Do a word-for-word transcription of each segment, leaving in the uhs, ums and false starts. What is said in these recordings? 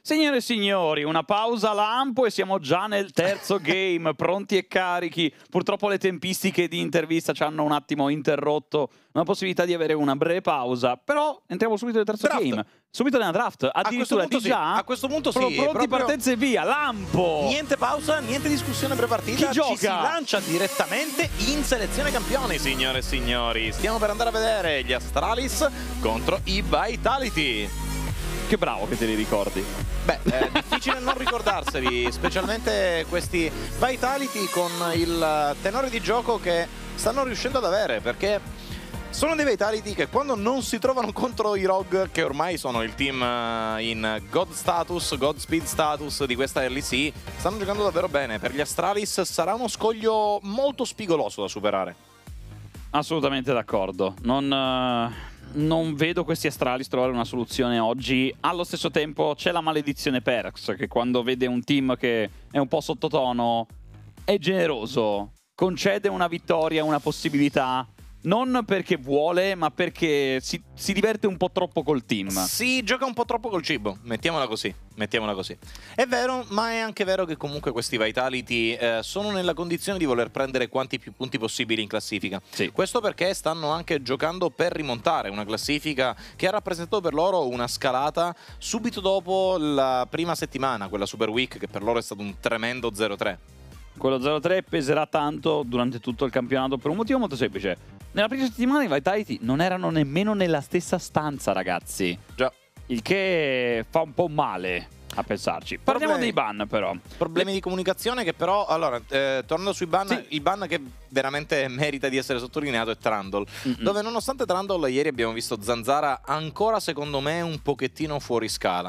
Signore e signori, una pausa lampo e siamo già nel terzo game, pronti e carichi. Purtroppo le tempistiche di intervista ci hanno un attimo interrotto la possibilità di avere una breve pausa, però entriamo subito nel terzo Draft. game. Subito nella draft, addirittura di sì. già. A questo punto sì, Pro- pronti, proprio- partenza e via, lampo! Niente pausa, niente discussione pre-partita. Chi Ci gioca? si lancia direttamente in selezione campioni, signore e signori. Stiamo per andare a vedere gli Astralis contro i Vitality. Che bravo che te li ricordi. Beh, è difficile non ricordarseli, specialmente questi Vitality con il tenore di gioco che stanno riuscendo ad avere, perché sono dei Vitality che quando non si trovano contro i Rogue, che ormai sono il team in God status, God speed status di questa L E C, stanno giocando davvero bene. Per gli Astralis sarà uno scoglio molto spigoloso da superare. Assolutamente d'accordo. Non, eh, non vedo questi Astralis trovare una soluzione oggi. Allo stesso tempo c'è la maledizione Perks, che quando vede un team che è un po' sottotono è generoso, concede una vittoria, una possibilità. Non perché vuole, ma perché si, si diverte un po' troppo col team. Si gioca un po' troppo col cibo, mettiamola così, mettiamola così. È vero, ma è anche vero che comunque questi Vitality eh, sono nella condizione di voler prendere quanti più punti possibili in classifica. Sì. Questo perché stanno anche giocando per rimontare una classifica che ha rappresentato per loro una scalata subito dopo la prima settimana, quella Super Week, che per loro è stato un tremendo zero tre. Quello zero tre peserà tanto durante tutto il campionato per un motivo molto semplice. Nella prima settimana i Vitality non erano nemmeno nella stessa stanza, ragazzi. Già. Il che fa un po' male a pensarci. Parliamo Problemi. dei ban, però. Problemi di comunicazione che però, allora, eh, tornando sui ban, Sì. il ban che veramente merita di essere sottolineato è Trundle, Mm-mm. dove nonostante Trundle ieri abbiamo visto Zanzara ancora secondo me un pochettino fuori scala.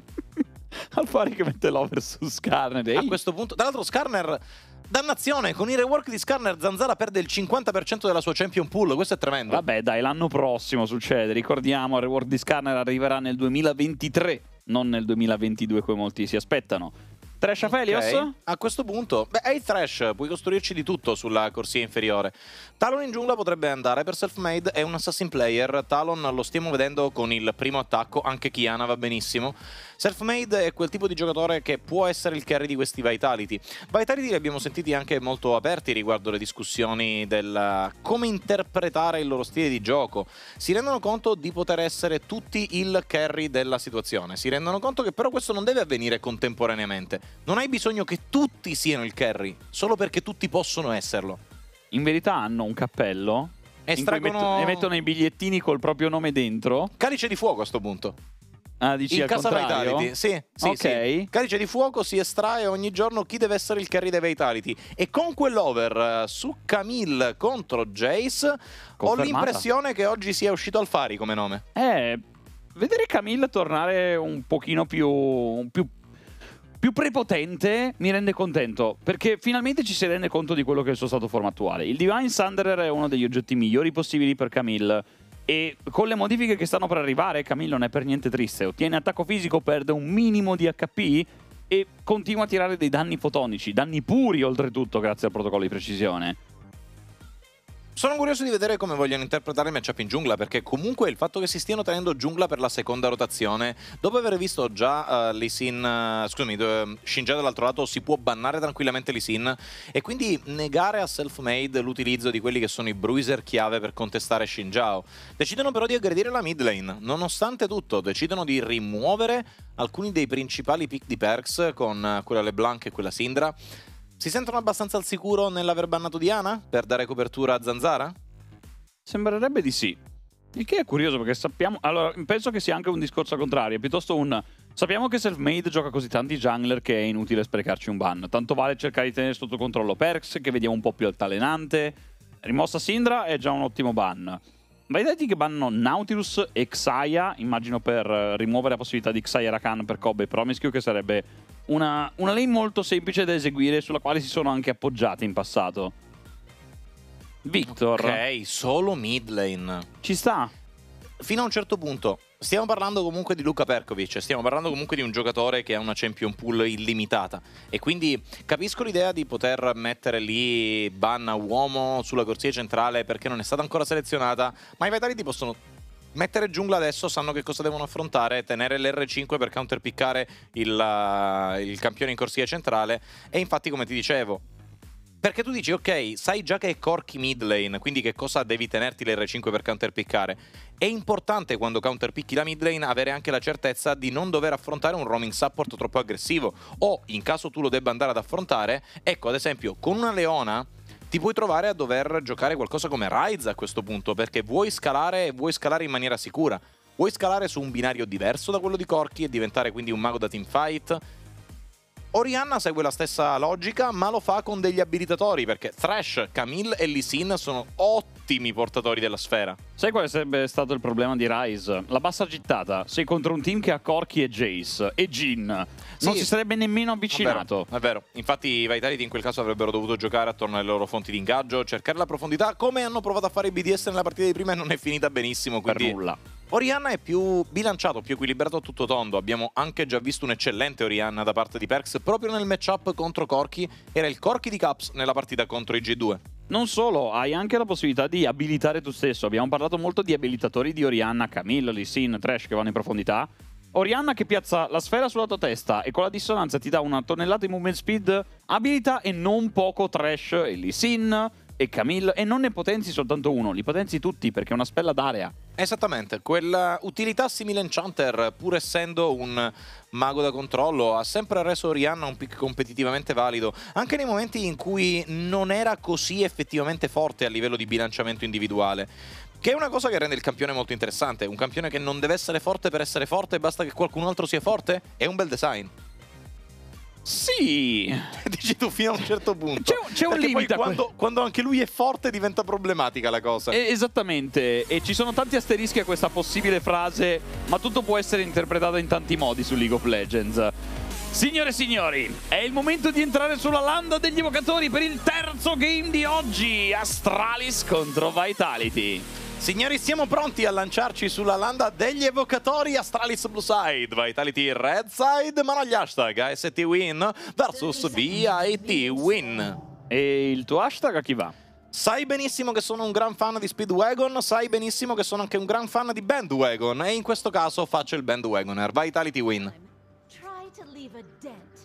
Alfari che mette l'over su Skarner. A Ehi, questo punto, tra l'altro Skarner, dannazione, con i rework di Skarner Zanzara perde il cinquanta per cento della sua champion pool, questo è tremendo. vabbè, dai, l'anno prossimo succede. Ricordiamo, il reward di Skarner arriverà nel duemilaventitré, non nel duemilaventidue come molti si aspettano. Trash Aphelios? Ok. A questo punto, beh, hai Thresh, puoi costruirci di tutto sulla corsia inferiore. Talon in giungla potrebbe andare per Selfmade, è un assassin player. Talon lo stiamo vedendo con il primo attacco, anche Kiana va benissimo. Selfmade è quel tipo di giocatore che può essere il carry di questi Vitality. Vitality li abbiamo sentiti anche molto aperti riguardo le discussioni del come interpretare il loro stile di gioco. Si rendono conto di poter essere tutti il carry della situazione. Si rendono conto che però questo non deve avvenire contemporaneamente. Non hai bisogno che tutti siano il carry, solo perché tutti possono esserlo. In verità hanno un cappello Estraggono- in cui metto- e mettono i bigliettini col proprio nome dentro. Calice di fuoco a sto punto. Ah, dici In al casa contrario? Vitality, sì, sì, Ok. sì. Calice di fuoco si estrae ogni giorno chi deve essere il carry dei Vitality. E con quell'over eh, su Camille contro Jace, ho Confermata. l'impressione che oggi sia uscito Alfari come nome. Eh, vedere Camille tornare un pochino più, più, più prepotente mi rende contento, perché finalmente ci si rende conto di quello che è il suo stato forma attuale. Il Divine Sunderer è uno degli oggetti migliori possibili per Camille, e con le modifiche che stanno per arrivare Camille non è per niente triste. Ottiene attacco fisico, perde un minimo di H P e continua a tirare dei danni fotonici, danni puri oltretutto grazie al protocollo di precisione. Sono curioso di vedere come vogliono interpretare il matchup in giungla, perché comunque il fatto che si stiano tenendo giungla per la seconda rotazione, dopo aver visto già uh, Lee Sin, uh, scusami, uh, Shinja dall'altro lato, si può bannare tranquillamente Lee Sin e quindi negare a Selfmade l'utilizzo di quelli che sono i bruiser chiave per contestare Shinjao. Decidono però di aggredire la mid lane, nonostante tutto decidono di rimuovere alcuni dei principali pick di perks con uh, quella LeBlanc e quella Syndra. Si sentono abbastanza al sicuro nell'aver bannato Diana per dare copertura a Zanzara? Sembrerebbe di sì. Il che è curioso perché sappiamo... Allora, penso che sia anche un discorso al contrario. Piuttosto un... Sappiamo che Selfmade gioca così tanti jungler che è inutile sprecarci un ban. Tanto vale cercare di tenere sotto controllo Perks, che vediamo un po' più altalenante. Rimossa Syndra è già un ottimo ban. Vedete che bannano Nautilus e Xayah, immagino per eh, rimuovere la possibilità di Xayah Rakan per Kobe e Promiscue, che sarebbe una, una lane molto semplice da eseguire, sulla quale si sono anche appoggiati in passato. Victor, Ok, solo mid lane. ci sta. Fino a un certo punto. Stiamo parlando comunque di Luka Perkovic, stiamo parlando comunque di un giocatore che ha una champion pool illimitata e quindi capisco l'idea di poter mettere lì ban a uomo sulla corsia centrale perché non è stata ancora selezionata, ma i Vitality possono mettere giungla adesso, sanno che cosa devono affrontare, tenere l'R cinque per counterpiccare il, uh, il campione in corsia centrale, e infatti come ti dicevo, perché tu dici ok, sai già che è Corki mid lane, quindi che cosa devi tenerti l'R cinque per counterpiccare. È importante quando counterpicchi la mid lane avere anche la certezza di non dover affrontare un roaming support troppo aggressivo, o in caso tu lo debba andare ad affrontare, ecco ad esempio con una Leona ti puoi trovare a dover giocare qualcosa come Ryze a questo punto, perché vuoi scalare e vuoi scalare in maniera sicura. Vuoi scalare su un binario diverso da quello di Corki e diventare quindi un mago da teamfight. Orianna segue la stessa logica, ma lo fa con degli abilitatori, perché Thresh, Camille e Lee Sin sono ottimi portatori della sfera. Sai quale sarebbe stato il problema di Ryze? La bassa gittata. Sei contro un team che ha Corki e Jace e Jhin. Non Sì. si sarebbe nemmeno avvicinato. È vero, è vero. Infatti i Vitality in quel caso avrebbero dovuto giocare attorno alle loro fonti di ingaggio, cercare la profondità, come hanno provato a fare i B D S nella partita di prima e non è finita benissimo. Per Quindi nulla. Orianna è più bilanciato, più equilibrato a tutto tondo. Abbiamo anche già visto un'eccellente Orianna da parte di Perkz proprio nel matchup contro Corki. Era il Corki di Caps nella partita contro i G due. Non solo, hai anche la possibilità di abilitare tu stesso. Abbiamo parlato molto di abilitatori di Orianna, Camille, Lee Sin, Thresh che vanno in profondità. Orianna che piazza la sfera sulla tua testa e con la dissonanza ti dà una tonnellata di movement speed, abilita e non poco Thresh e Lee Sin e Camille, e non ne potenzi soltanto uno, li potenzi tutti perché è una spella d'area. Esattamente, quella utilità simile Enchanter, pur essendo un mago da controllo, ha sempre reso Orianna un pick competitivamente valido, anche nei momenti in cui non era così effettivamente forte a livello di bilanciamento individuale. Che è una cosa che rende il campione molto interessante, un campione che non deve essere forte per essere forte, basta che qualcun altro sia forte, è un bel design. Sì, Dici tu fino a un certo punto. C'è un- c'è un Perché limite poi a que- quando, quando anche lui è forte diventa problematica la cosa. Eh, esattamente, e ci sono tanti asterischi a questa possibile frase, ma tutto può essere interpretato in tanti modi su League of Legends. Signore e signori, è il momento di entrare sulla landa degli evocatori per il terzo game di oggi, Astralis contro Vitality. Signori, siamo pronti a lanciarci sulla landa degli evocatori. Astralis Blue Side, Vitality Red Side, mano agli hashtag A S T Win versus V I T Win. E il tuo hashtag a chi va? Sai benissimo che sono un gran fan di Speedwagon, sai benissimo che sono anche un gran fan di Bandwagon, e in questo caso faccio il Bandwagoner, Vitality Win. Try to leave a dent.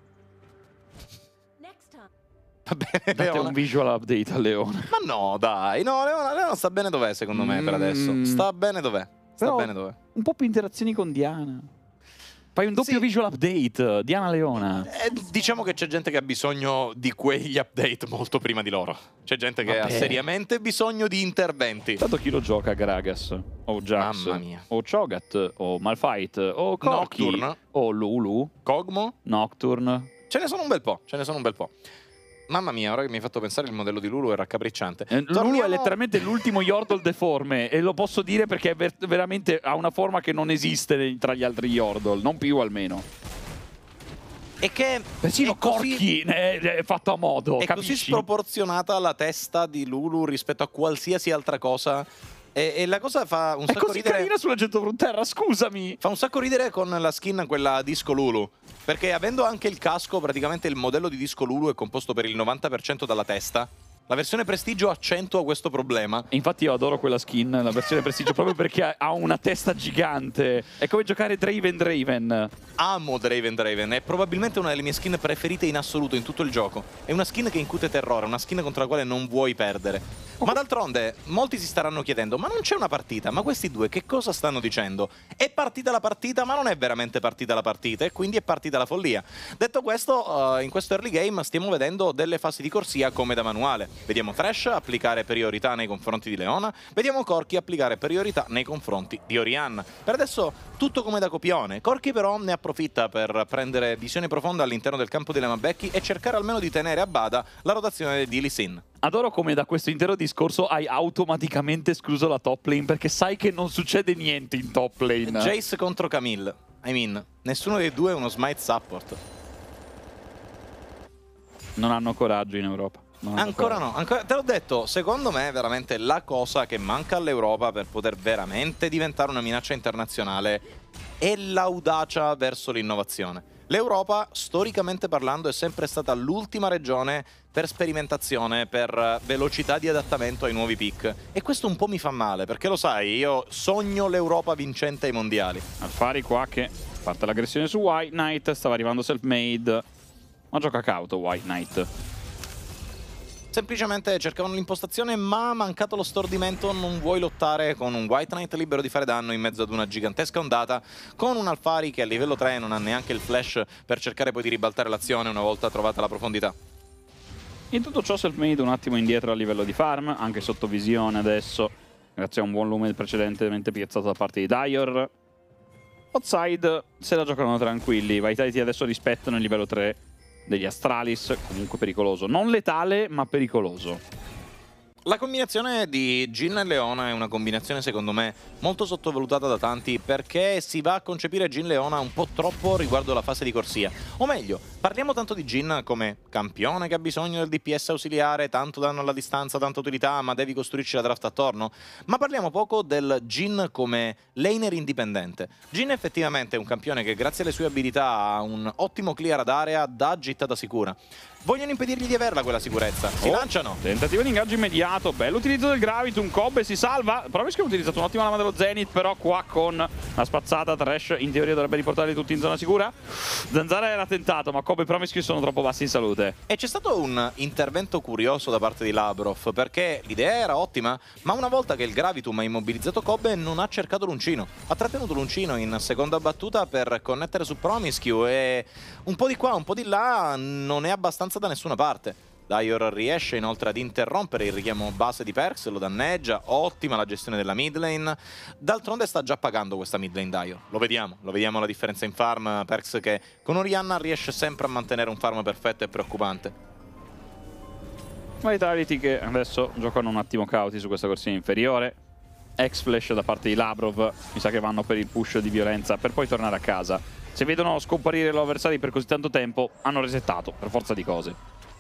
Next time. Va bene, Date Leona. un visual update a Leone. Ma no, dai, no, Leona, Leona sta bene dov'è secondo me per adesso. Mm. Sta bene dov'è. Sta Però bene dov'è. un po' più interazioni con Diana. Fai un doppio Sì. visual update, Diana Leona. Eh, diciamo che c'è gente che ha bisogno di quegli update molto prima di loro. C'è gente che Vabbè. ha seriamente bisogno di interventi. Tanto chi lo gioca? Gragas, o Jax, Mamma mia. o Cho'Gath, o Malphite, o Corki, Nocturne. o Lulu, Kog'Maw? Nocturne. Ce ne sono un bel po', ce ne sono un bel po'. Mamma mia, ora che mi hai fatto pensare, il modello di Lulu è raccapricciante. Eh, Lulu Torniamo- è letteralmente l'ultimo Yordle deforme, e lo posso dire perché è ver- veramente ha una forma che non esiste tra gli altri Yordle, non più almeno. E che Persino è così- Corki è, è fatto a modo, è capisci? così sproporzionata la testa di Lulu rispetto a qualsiasi altra cosa. E, e la cosa fa un È sacco così ridere. carina sulla Gente Frontera, scusami! Fa un sacco ridere con la skin, quella Disco Lulu. Perché avendo anche il casco, praticamente il modello di Disco Lulu è composto per il novanta per cento dalla testa. La versione Prestigio accentua questo problema. E infatti io adoro quella skin, la versione Prestigio, proprio perché ha- ha una testa gigante. È come giocare Draven Draven. Amo Draven Draven, è probabilmente una delle mie skin preferite in assoluto in tutto il gioco. È una skin che incute terrore, una skin contro la quale non vuoi perdere. Ma d'altronde, molti si staranno chiedendo, ma non c'è una partita? Ma questi due che cosa stanno dicendo? È partita la partita, ma non è veramente partita la partita, e quindi è partita la follia. Detto questo, eh, in questo early game stiamo vedendo delle fasi di corsia come da manuale. Vediamo Thresh applicare priorità nei confronti di Leona, vediamo Corki applicare priorità nei confronti di Orianna. Per adesso tutto come da copione. Corki però ne approfitta per prendere visione profonda all'interno del campo di Lemabecchi e cercare almeno di tenere a bada la rotazione di Lee Sin. Adoro come da questo intero discorso hai automaticamente escluso la top lane, perché sai che non succede niente in top lane. Jace contro Camille. I mean, nessuno dei due è uno smite support. Non hanno coraggio in Europa. Non hanno Ancora coraggio. no, ancora, te l'ho detto, secondo me è veramente la cosa che manca all'Europa per poter veramente diventare una minaccia internazionale è l'audacia verso l'innovazione. L'Europa, storicamente parlando, è sempre stata l'ultima regione per sperimentazione, per velocità di adattamento ai nuovi pick. E questo un po' mi fa male, perché lo sai, io sogno l'Europa vincente ai mondiali. Alfari qua che parte l'aggressione su White Knight, stava arrivando Selfmade, ma gioca cauto White Knight. Semplicemente cercavano l'impostazione, ma ha mancato lo stordimento. Non vuoi lottare con un White Knight libero di fare danno in mezzo ad una gigantesca ondata, con un Alfari che a livello tre non ha neanche il flash per cercare poi di ribaltare l'azione una volta trovata la profondità. In tutto ciò Selfmade un attimo indietro a livello di farm, anche sotto visione adesso, grazie a un buon lume precedentemente piazzato da parte di Dyer. Outside se la giocano tranquilli, Vitality adesso rispettano il livello tre degli Astralis, comunque pericoloso. Non letale, ma pericoloso. La combinazione di Jhin e Leona è una combinazione secondo me molto sottovalutata da tanti, perché si va a concepire Jhin Leona un po' troppo riguardo la fase di corsia. O meglio, parliamo tanto di Jhin come campione che ha bisogno del D P S ausiliare, tanto danno alla distanza, tanta utilità, ma devi costruirci la draft attorno. Ma parliamo poco del Jhin come laner indipendente. Jhin effettivamente è un campione che grazie alle sue abilità ha un ottimo clear ad area, da gittata sicura. Vogliono impedirgli di averla quella sicurezza. Si oh, lanciano. Tentativo di ingaggio immediato. Bello utilizzo del Gravitum. Cobbe si salva. Probabilmente ha utilizzato un'ottima lama dello Zenith. Però qua con la spazzata Thresh in teoria dovrebbe riportarli tutti in zona sicura. Zanzara era tentato, ma Cobbe e Promiscue sono troppo bassi in salute. E c'è stato un intervento curioso da parte di Labrov, perché l'idea era ottima, ma una volta che il Gravitum ha immobilizzato Cobbe non ha cercato l'uncino. Ha trattenuto l'uncino in seconda battuta per connettere su Promiscue e un po' di qua, un po' di là non è abbastanza da nessuna parte. Dyer riesce inoltre ad interrompere il richiamo base di Perkz, lo danneggia, ottima la gestione della mid lane. D'altronde sta già pagando questa mid lane Dyer, lo vediamo, lo vediamo la differenza in farm. Perkz che con Orianna riesce sempre a mantenere un farm perfetto e preoccupante. Vitality che adesso giocano un attimo cauti su questa corsia inferiore. X-Flash da parte di Labrov, mi sa che vanno per il push di violenza per poi tornare a casa. Se vedono scomparire gli avversari per così tanto tempo, hanno resettato, per forza di cose.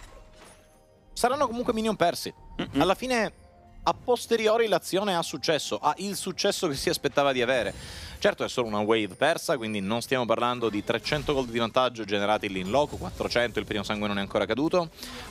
Saranno comunque minion persi. Mm-mm. Alla fine, a posteriori, l'azione ha successo, ha il successo che si aspettava di avere. Certo è solo una wave persa, quindi non stiamo parlando di trecento gold di vantaggio generati lì in loco, quattrocento, il primo sangue non è ancora caduto,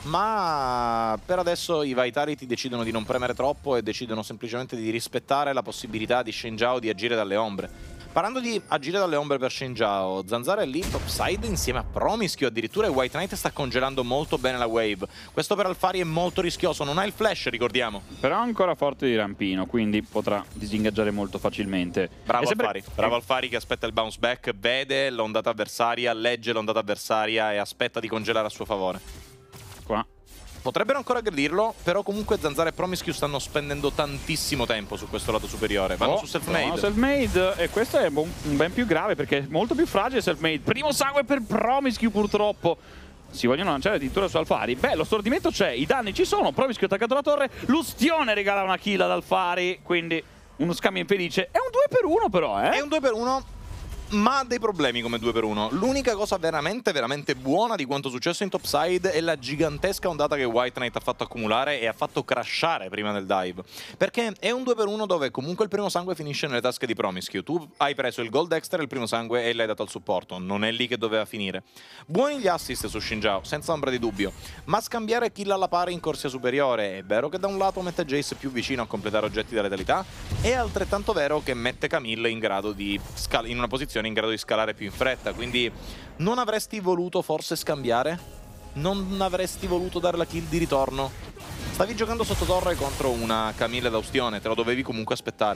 ma per adesso i Vitality decidono di non premere troppo e decidono semplicemente di rispettare la possibilità di Shen Zhao di agire dalle ombre. Parlando di agire dalle ombre per Shen Zhao, Zanzara è lì topside insieme a Promiscue, addirittura White Knight sta congelando molto bene la wave. Questo per Alfari è molto rischioso, non ha il flash, ricordiamo. Però ancora forte di rampino, quindi potrà disingaggiare molto facilmente. Bravo sempre... Alfari, bravo Alfari che aspetta il bounce back, vede l'ondata avversaria, legge l'ondata avversaria e aspetta di congelare a suo favore. Qua. Potrebbero ancora aggredirlo, però comunque Zanzara e Promiscue stanno spendendo tantissimo tempo su questo lato superiore. Vanno oh, su Selfmade. No, Selfmade, e questo è un ben più grave perché è molto più fragile Selfmade. Primo sangue per Promiscue purtroppo. Si vogliono lanciare addirittura su Alfari. Beh, lo stordimento c'è, i danni ci sono. Promiscue attaccato alla torre. L'ustione regala una kill ad Alfari, quindi uno scambio infelice. È un due per uno però, eh? È un due per uno. Ma ha dei problemi come due per uno. L'unica cosa veramente, veramente buona di quanto successo in topside è la gigantesca ondata che White Knight ha fatto accumulare e ha fatto crashare prima del dive. Perché è un due per uno dove comunque il primo sangue finisce nelle tasche di Promiscue. Tu hai preso il gold extra, il primo sangue, e l'hai dato al supporto. Non è lì che doveva finire. Buoni gli assist su Shen Zhao, senza ombra di dubbio. Ma scambiare kill alla pari in corsia superiore è vero che da un lato mette Jace più vicino a completare oggetti da letalità, è altrettanto vero che mette Camille in grado di scal- in una posizione in grado di scalare più in fretta, quindi non avresti voluto forse scambiare? Non avresti voluto dare la kill di ritorno? Stavi giocando sotto torre contro una Camille d'Austione, te lo dovevi comunque aspettare.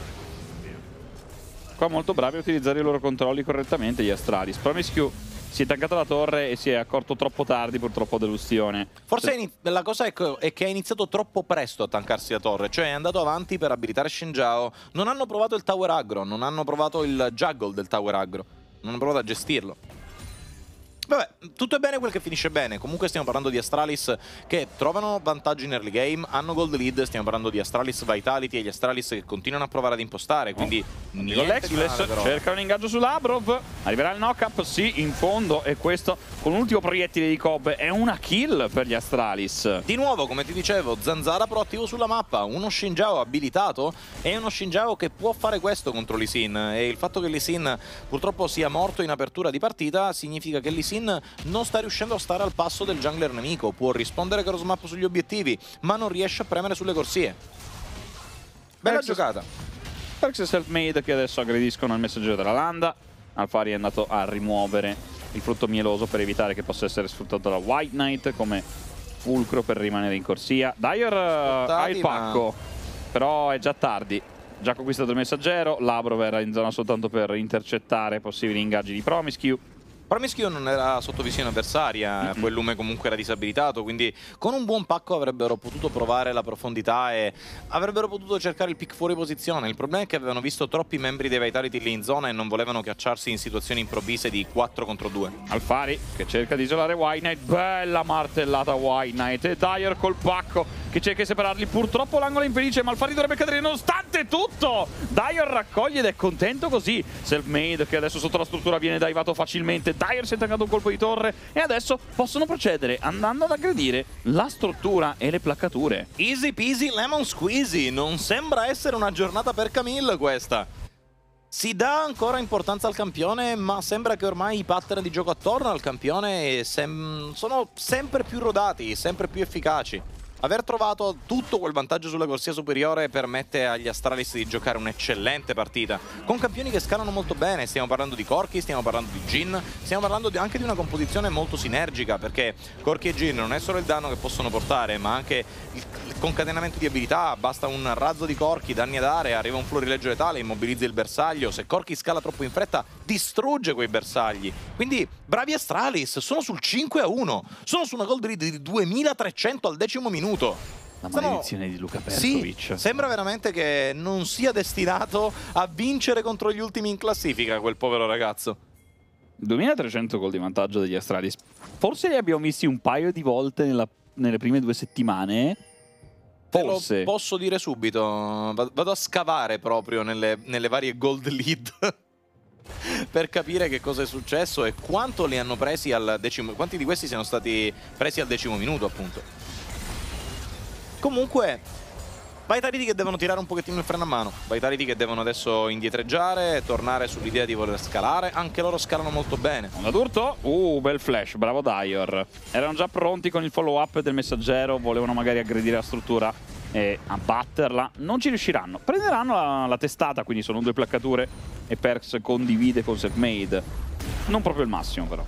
Qua molto bravi a utilizzare i loro controlli correttamente gli Astralis. Promiscue si è tancato la torre e si è accorto troppo tardi purtroppo dell'ustione. Forse la cosa è che ha iniziato troppo presto a tankarsi la torre, cioè è andato avanti per abilitare Shen Zhao. Non hanno provato il tower aggro, non hanno provato il juggle del tower aggro, non hanno provato a gestirlo. Vabbè, tutto è bene quel che finisce bene. Comunque stiamo parlando di Astralis che trovano vantaggi in early game, hanno gold lead, stiamo parlando di Astralis Vitality e gli Astralis che continuano a provare ad impostare, quindi oh. niente di male, però. Cerca un ingaggio su Labrov, arriverà il knock-up, sì, in fondo, e questo con un ultimo proiettile di Cobb è una kill per gli Astralis. Di nuovo, come ti dicevo, Zanzara proattivo sulla mappa, uno Xin abilitato e uno Xin che può fare questo contro Lee Sin, e il fatto che Lee Sin purtroppo sia morto in apertura di partita significa che Lee Sin non sta riuscendo a stare al passo del jungler nemico, può rispondere cross map sugli obiettivi ma non riesce a premere sulle corsie. Bella Perks giocata. Perks e Selfmade che adesso aggrediscono il messaggero della landa. Alfari è andato a rimuovere il frutto mieloso per evitare che possa essere sfruttato da White Knight come fulcro per rimanere in corsia. Dyer ha il pacco, ma... però è già tardi. Già conquistato il messaggero, Labrov era in zona soltanto per intercettare possibili ingaggi di Promiscue. Promiscue non era sotto visione avversaria, mm-hmm. quel lume comunque era disabilitato, quindi con un buon pacco avrebbero potuto provare la profondità e avrebbero potuto cercare il pick fuori posizione. Il problema è che avevano visto troppi membri dei Vitality lì in zona e non volevano cacciarsi in situazioni improvvise di quattro contro due. Alfari che cerca di isolare White Knight, bella martellata White Knight, e Dyer col pacco che cerca di separarli. Purtroppo l'angolo è infelice, ma Alfari dovrebbe cadere nonostante tutto. Dyer raccoglie ed è contento così. Selfmade che adesso sotto la struttura viene daivato facilmente. Dyer si è tangato un colpo di torre e adesso possono procedere andando ad aggredire la struttura e le placcature. Easy peasy lemon squeezy, non sembra essere una giornata per Camille questa. Si dà ancora importanza al campione, ma sembra che ormai i pattern di gioco attorno al campione sem- sono sempre più rodati, sempre più efficaci. Aver trovato tutto quel vantaggio sulla corsia superiore permette agli Astralis di giocare un'eccellente partita, con campioni che scalano molto bene. Stiamo parlando di Corki, stiamo parlando di Jhin, stiamo parlando di anche di una composizione molto sinergica, perché Corki e Jhin non è solo il danno che possono portare, ma anche il concatenamento di abilità. Basta un razzo di Corki, danni ad area, arriva un florileggio letale, immobilizza il bersaglio. Se Corki scala troppo in fretta, distrugge quei bersagli. Quindi bravi Astralis, sono sul cinque a uno, sono su una gold lead di duemilatrecento al decimo minuto. La maledizione Sono... di Luka Perkovic. Sì, sembra veramente che non sia destinato a vincere contro gli ultimi in classifica quel povero ragazzo. duemilatrecento gol di vantaggio degli Astralis. Forse li abbiamo visti un paio di volte nella, nelle prime due settimane. Forse. Te lo posso dire subito. Vado a scavare proprio nelle, nelle varie gold lead per capire che cosa è successo e quanto li hanno presi al decimo. Quanti di questi siano stati presi al decimo minuto, appunto. Comunque, Vitality che devono tirare un pochettino il freno a mano. Vitality che devono adesso indietreggiare, tornare sull'idea di voler scalare. Anche loro scalano molto bene. Onda d'urto. Uh, bel flash, bravo Dyer. Erano già pronti con il follow up del messaggero, volevano magari aggredire la struttura e abbatterla. Non ci riusciranno. Prenderanno la, la testata, quindi sono due placcature e Perks condivide con Selfmade. Non proprio il massimo però.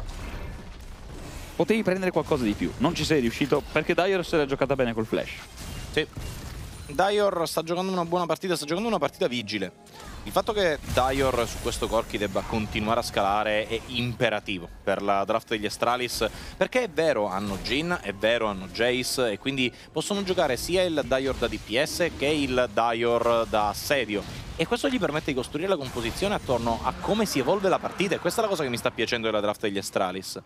Potevi prendere qualcosa di più, non ci sei riuscito perché Dyer se l'è giocata bene col flash. Sì, Dyer sta giocando una buona partita, sta giocando una partita vigile. Il fatto che Dyer su questo Corki debba continuare a scalare è imperativo per la draft degli Astralis, perché è vero, hanno Jhin, è vero, hanno Jace, e quindi possono giocare sia il Dyer da D P S che il Dyer da assedio. E questo gli permette di costruire la composizione attorno a come si evolve la partita, e questa è la cosa che mi sta piacendo della draft degli Astralis.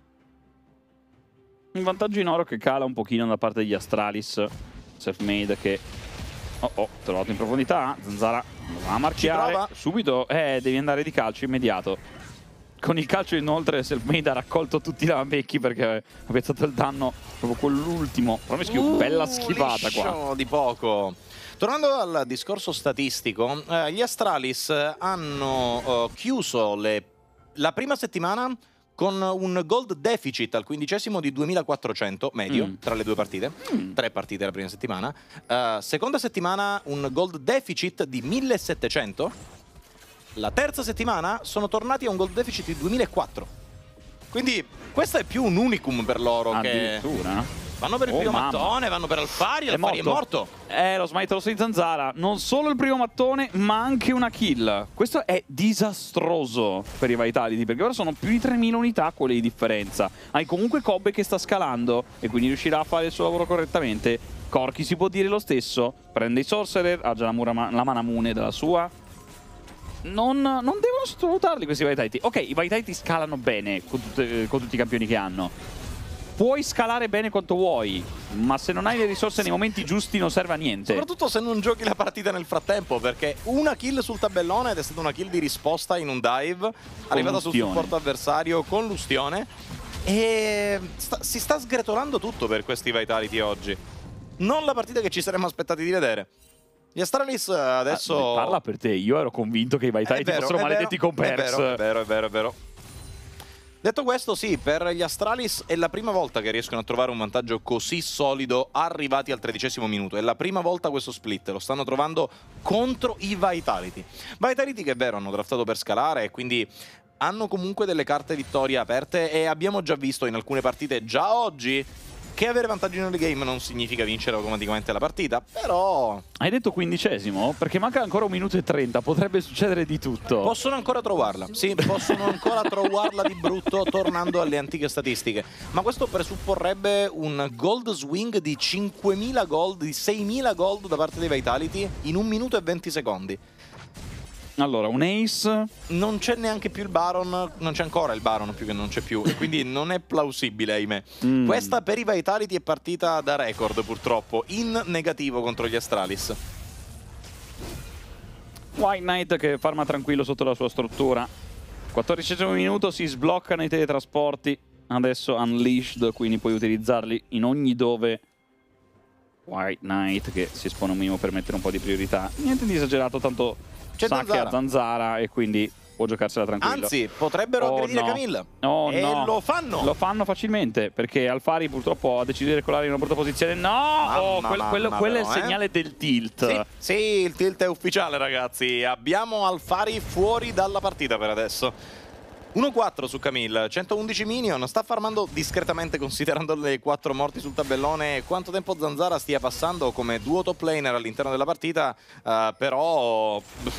Un vantaggio in oro che cala un pochino da parte degli Astralis. Selfmade che oh oh trovato in profondità. Zanzara va a marchiare subito. Eh devi andare di calcio immediato. Con il calcio inoltre Selfmade ha raccolto tutti i lavamecchi perché ha piazzato il danno proprio con l'ultimo. Promiscue, uh, bella schivata qua di poco. Tornando al discorso statistico, eh, gli Astralis hanno eh, chiuso le, la prima settimana con un gold deficit al quindicesimo di duemilaquattrocento medio, mm. tra le due partite, mm. tre partite la prima settimana. Uh, seconda settimana un gold deficit di millesettecento. La terza settimana sono tornati a un gold deficit di duemilaquattro. Quindi questo è più un unicum per loro. Addirittura? Che vanno per il oh, primo mamma. mattone, vanno per Alfari, Alfari è morto. Eh, lo smite rosso di Zanzara. Non solo il primo mattone, ma anche una kill. Questo è disastroso per i Vitality, perché ora sono più di tremila unità quelle di differenza. Hai comunque Cobbe che sta scalando e quindi riuscirà a fare il suo lavoro correttamente. Corki si può dire lo stesso. Prende i Sorcerer, ha già la, mura, la Manamune della sua. non, non devono sottovalutarli questi Vitality. Ok, i Vitality scalano bene con, tutte, con tutti i campioni che hanno. Puoi scalare bene quanto vuoi, ma se non hai le risorse nei momenti giusti non serve a niente. Soprattutto se non giochi la partita nel frattempo, perché una kill sul tabellone ed è stata una kill di risposta in un dive, arrivata sul supporto avversario con l'ustione, e sta, si sta sgretolando tutto per questi Vitality oggi. Non la partita che ci saremmo aspettati di vedere. Gli Astralis adesso... Ah, parla per te, io ero convinto che i Vitality vero, fossero maledetti vero, con Perks. È vero, è vero, è vero, è vero. Detto questo, sì, per gli Astralis è la prima volta che riescono a trovare un vantaggio così solido arrivati al tredicesimo minuto. È la prima volta questo split, lo stanno trovando contro i Vitality. Vitality che è vero, hanno draftato per scalare e quindi hanno comunque delle carte vittoria aperte e abbiamo già visto in alcune partite già oggi che avere vantaggi nelle game non significa vincere automaticamente la partita, però... Hai detto quindicesimo? Perché manca ancora un minuto e trenta, potrebbe succedere di tutto. Possono ancora trovarla, sì, possono ancora trovarla di brutto tornando alle antiche statistiche. Ma questo presupporrebbe un gold swing di cinquemila gold, di seimila gold da parte dei Vitality in un minuto e venti secondi. Allora, un ace... Non c'è neanche più il Baron, non c'è ancora il Baron più che non c'è più, e quindi non è plausibile, ahimè. Mm. Questa per i Vitality è partita da record, purtroppo, in negativo contro gli Astralis. White Knight che farma tranquillo sotto la sua struttura. quattordicesimo minuto, si sbloccano i teletrasporti. Adesso Unleashed, quindi puoi utilizzarli in ogni dove. White Knight che si espone un minimo per mettere un po' di priorità. Niente di esagerato, tanto... C'è sa che ha Zanzara e quindi può giocarsela tranquillo. Anzi, potrebbero oh, aggredire no. Camilla. Oh, e no. lo fanno. Lo fanno facilmente, perché Alfari purtroppo ha deciso di recolare in una brutta posizione. No! Mamma, Oh, quel, mamma, quello, quello però, è il segnale eh? del tilt. Sì, sì, il tilt è ufficiale, ragazzi. Abbiamo Alfari fuori dalla partita per adesso. uno quattro su Camille, centoundici minion, sta farmando discretamente considerando le quattro morti sul tabellone. Quanto tempo Zanzara stia passando come duo top laner all'interno della partita, uh, però...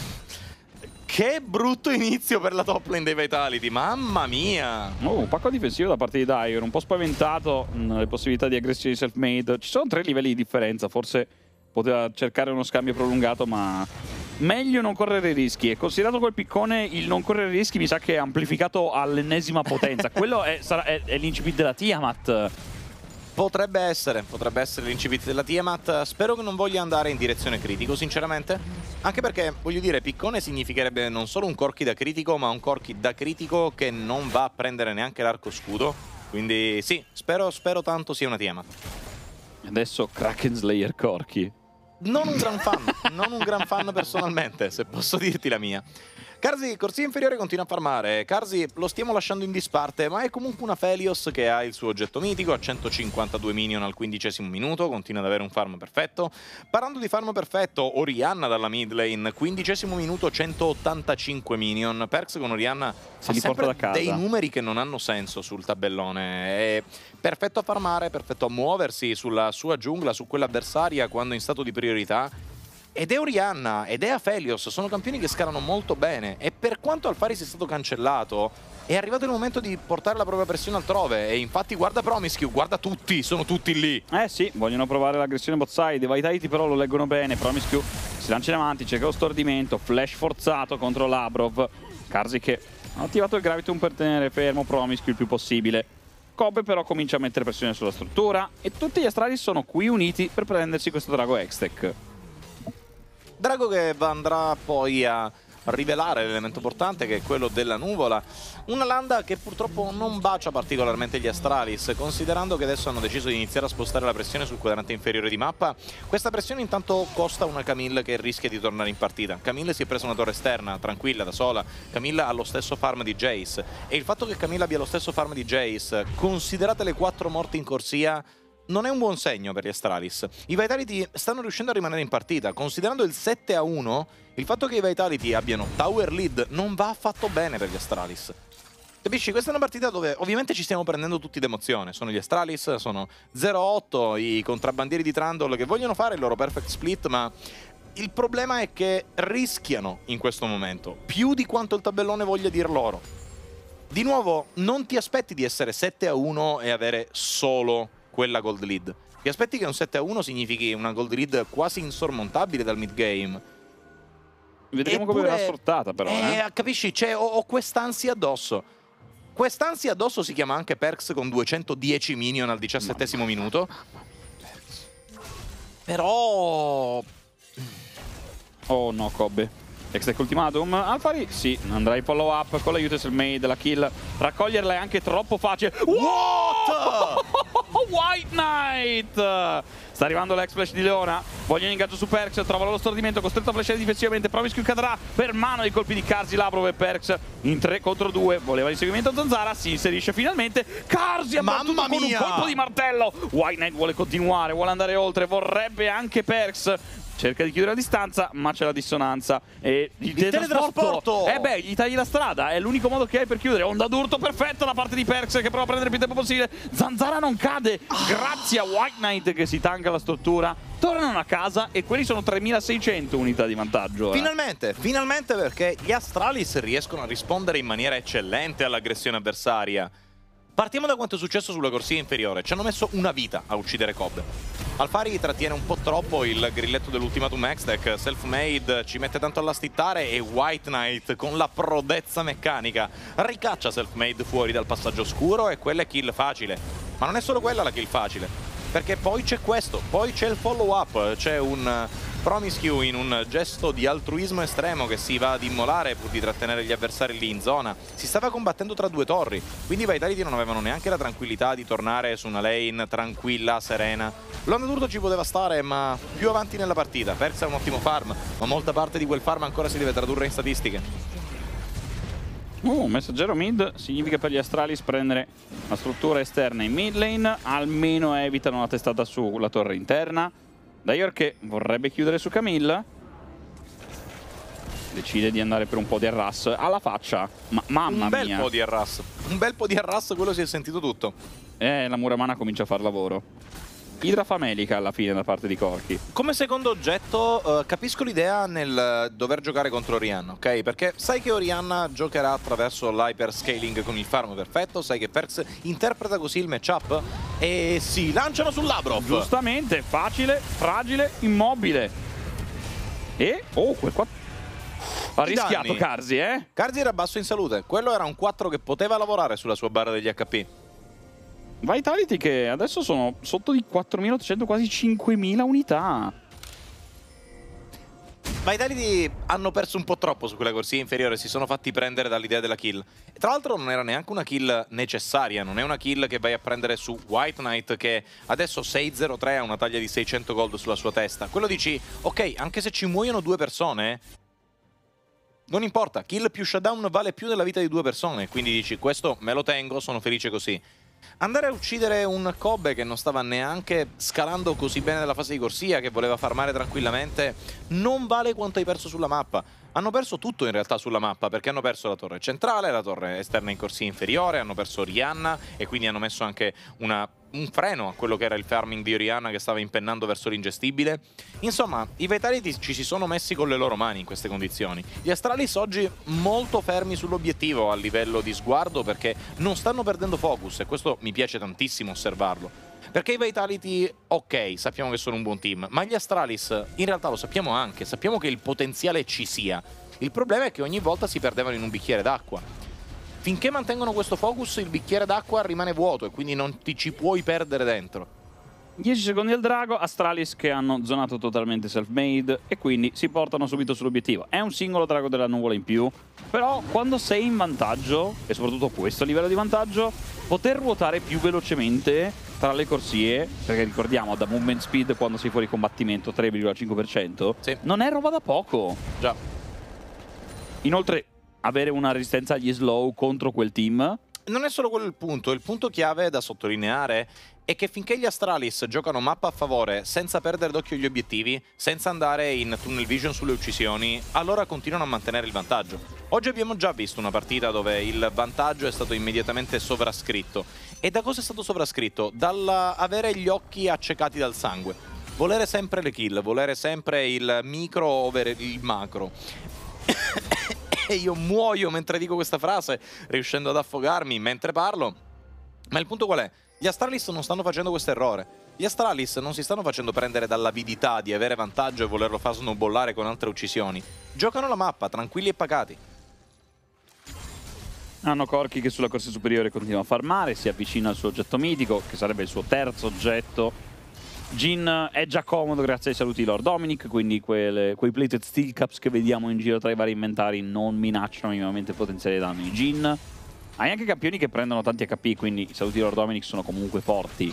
Che brutto inizio per la top lane dei Vitality, mamma mia! Oh, un pacco difensivo da parte di Dyer, un po' spaventato nelle possibilità di aggressione di self-made. Ci sono tre livelli di differenza, forse poteva cercare uno scambio prolungato, ma meglio non correre rischi. E considerato quel piccone, il non correre rischi mi sa che è amplificato all'ennesima potenza. Quello è, è, è l'incipit della Tiamat. Potrebbe essere, potrebbe essere l'incipit della Tiamat. Spero che non voglia andare in direzione critico, sinceramente. Anche perché, voglio dire, piccone significherebbe non solo un Corki da critico, ma un Corki da critico che non va a prendere neanche l'arco scudo. Quindi sì, spero, spero tanto sia una Tiamat. Adesso Kraken Slayer Corki. Non un gran fan, non un gran fan personalmente, se posso dirti la mia. Karzi, corsia inferiore, continua a farmare. Karzi lo stiamo lasciando in disparte, ma è comunque una Felios che ha il suo oggetto mitico, a centocinquantadue minion al quindicesimo minuto, continua ad avere un farm perfetto. Parlando di farm perfetto, Orianna dalla mid lane, quindicesimo minuto, centottantacinque minion. Perks con Orianna se li porta da casa. Dei numeri che non hanno senso sul tabellone. È perfetto a farmare, perfetto a muoversi sulla sua giungla, su quella avversaria quando in stato di priorità. Ed è Orianna, ed è Aphelios, sono campioni che scalano molto bene. E per quanto Alfari sia stato cancellato, è arrivato il momento di portare la propria pressione altrove. E infatti guarda Promiscue, guarda tutti, sono tutti lì. Eh sì, vogliono provare l'aggressione bot side. I Vitality però lo leggono bene. Promiscue si lancia in avanti, cerca lo stordimento, flash forzato contro Labrov. Karzi che ha attivato il Gravitum per tenere fermo Promiscue il più possibile. Kobe però comincia a mettere pressione sulla struttura e tutti gli Astralis sono qui uniti per prendersi questo drago Hextech. Drago che andrà poi a rivelare l'elemento portante, che è quello della nuvola. Una landa che purtroppo non bacia particolarmente gli Astralis, considerando che adesso hanno deciso di iniziare a spostare la pressione sul quadrante inferiore di mappa. Questa pressione intanto costa una Camille che rischia di tornare in partita. Camille si è presa una torre esterna, tranquilla, da sola. Camille ha lo stesso farm di Jace, e il fatto che Camille abbia lo stesso farm di Jace, considerate le quattro morti in corsia, non è un buon segno per gli Astralis. I Vitality stanno riuscendo a rimanere in partita. Considerando il sette a uno, il fatto che i Vitality abbiano tower lead non va affatto bene per gli Astralis. Capisci? Questa è una partita dove ovviamente ci stiamo prendendo tutti d'emozione. Sono gli Astralis, sono zero otto, i contrabbandieri di Trundle che vogliono fare il loro perfect split, ma il problema è che rischiano in questo momento, più di quanto il tabellone voglia dir loro. Di nuovo, non ti aspetti di essere sette a uno e avere solo quella gold lead. Ti aspetti che un sette a uno significhi una gold lead quasi insormontabile dal mid game. Vedremo Eppure, come verrà sfruttata però. Eh, Eh. capisci? Cioè, ho, ho quest'ansia addosso. Quest'ansia addosso si chiama anche Perks con duecentodieci minion al diciassettesimo minuto. Però... Oh no, Cobbe. Extech Ultimatum. Alphari, sì, andrà in follow up con l'aiuto Selfmade, la kill. Raccoglierla è anche troppo facile. What? White Knight! Sta arrivando l'ex-flash di Leona. Vogliono ingaggio su Perks. Trova lo stordimento. Costretto a flashare difensivamente. Promiscu cadrà per mano ai colpi di Karzi, Labrov e Perks in tre contro due. Voleva l'inseguimento Zanzara. Si inserisce finalmente. Karzi ha battuto Mamma con un mia! colpo di martello. White Knight vuole continuare. Vuole andare oltre. Vorrebbe anche Perks. Cerca di chiudere la distanza, ma c'è la dissonanza. E il, Il teletrasporto! Eh beh, gli tagli la strada. È l'unico modo che hai per chiudere. Onda d'urto perfetta da parte di Perks, che prova a prendere più tempo possibile. Zanzara non cade. Grazie a White Knight che si tanca la struttura. Tornano a casa e quelli sono tremilaseicento unità di vantaggio. ora. Finalmente, finalmente, perché gli Astralis riescono a rispondere in maniera eccellente all'aggressione avversaria. Partiamo da quanto è successo sulla corsia inferiore. Ci hanno messo una vita a uccidere Cobb. Alphari trattiene un po' troppo il grilletto dell'ultimatum Hextech. Selfmade ci mette tanto alla stittare e White Knight, con la prodezza meccanica, ricaccia Selfmade fuori dal passaggio oscuro, e quella è kill facile. Ma non è solo quella la kill facile, perché poi c'è questo, poi c'è il follow up, c'è un Promiscu in un gesto di altruismo estremo che si va ad immolare pur di trattenere gli avversari lì in zona. Si stava combattendo tra due torri, quindi i Vitality non avevano neanche la tranquillità di tornare su una lane tranquilla, serena. L'onda d'urto ci poteva stare, ma più avanti nella partita. Perks ha un ottimo farm, ma molta parte di quel farm ancora si deve tradurre in statistiche. Uh, messaggero mid significa per gli Astralis prendere la struttura esterna in mid lane. Almeno evitano la testata sulla torre interna. Dyer che vorrebbe chiudere su Camille. Decide di andare per un po' di harass alla faccia. Ma mamma Un bel mia. po' di harass. Un bel po' di harass, quello si è sentito tutto. Eh, la Muramana comincia a far lavoro. Idra famelica alla fine da parte di Corki. Come secondo oggetto, uh, capisco l'idea nel dover giocare contro Orianna, ok? Perché sai che Orianna giocherà attraverso l'hyperscaling con il farm perfetto, sai che Perks interpreta così il matchup e si lanciano sul Labrov. Giustamente, facile, fragile, immobile. E... oh, quel qua... ha I rischiato danni. Karzi, eh? Karzi era basso in salute, quello era un quattro che poteva lavorare sulla sua barra degli H P. Vitality che adesso sono sotto di quattromilaottocento, quasi cinquemila unità. Vitality hanno perso un po' troppo su quella corsia inferiore, si sono fatti prendere dall'idea della kill. E tra l'altro non era neanche una kill necessaria, non è una kill che vai a prendere su White Knight, che adesso sei zero tre ha una taglia di seicento gold sulla sua testa. Quello dici, ok, anche se ci muoiono due persone, non importa, kill più shutdown vale più della vita di due persone, quindi dici, questo me lo tengo, sono felice così. Andare a uccidere un Cobbe che non stava neanche scalando così bene nella fase di corsia, che voleva farmare tranquillamente, non vale quanto hai perso sulla mappa. Hanno perso tutto in realtà sulla mappa, perché hanno perso la torre centrale, la torre esterna in corsia inferiore, hanno perso Orianna e quindi hanno messo anche una, un freno a quello che era il farming di Orianna che stava impennando verso l'ingestibile. Insomma, i Vitality ci si sono messi con le loro mani in queste condizioni. Gli Astralis oggi molto fermi sull'obiettivo a livello di sguardo, perché non stanno perdendo focus, e questo mi piace tantissimo osservarlo. Perché i Vitality, ok, sappiamo che sono un buon team, ma gli Astralis in realtà lo sappiamo anche, sappiamo che il potenziale ci sia. Il problema è che ogni volta si perdevano in un bicchiere d'acqua. Finché mantengono questo focus, il bicchiere d'acqua rimane vuoto e quindi non ti ci puoi perdere dentro. dieci secondi al drago, Astralis che hanno zonato totalmente self-made e quindi si portano subito sull'obiettivo. È un singolo drago della nuvola in più, però quando sei in vantaggio, e soprattutto a questo livello di vantaggio, poter ruotare più velocemente tra le corsie, perché ricordiamo da movement speed quando sei fuori combattimento tre virgola cinque per cento, sì, non è roba da poco. Già. Inoltre avere una resistenza agli slow contro quel team... Non è solo quello il punto, il punto chiave da sottolineare è che finché gli Astralis giocano mappa a favore senza perdere d'occhio gli obiettivi, senza andare in tunnel vision sulle uccisioni, allora continuano a mantenere il vantaggio. Oggi abbiamo già visto una partita dove il vantaggio è stato immediatamente sovrascritto. E da cosa è stato sovrascritto? Dall'avere gli occhi accecati dal sangue. Volere sempre le kill, volere sempre il micro over il macro. E io muoio mentre dico questa frase, riuscendo ad affogarmi mentre parlo. Ma il punto qual è? Gli Astralis non stanno facendo questo errore. Gli Astralis non si stanno facendo prendere dall'avidità di avere vantaggio e volerlo far snowballare con altre uccisioni. Giocano la mappa, tranquilli e pacati. Hanno Corki che sulla corsia superiore continua a farmare, si avvicina al suo oggetto mitico, che sarebbe il suo terzo oggetto. Jhin è già comodo grazie ai saluti di Lord Dominic, quindi quelle, quei plated steel caps che vediamo in giro tra i vari inventari non minacciano minimamente il potenziale danno di Jhin. Hai anche campioni che prendono tanti H P, quindi i saluti di Lord Dominic sono comunque forti.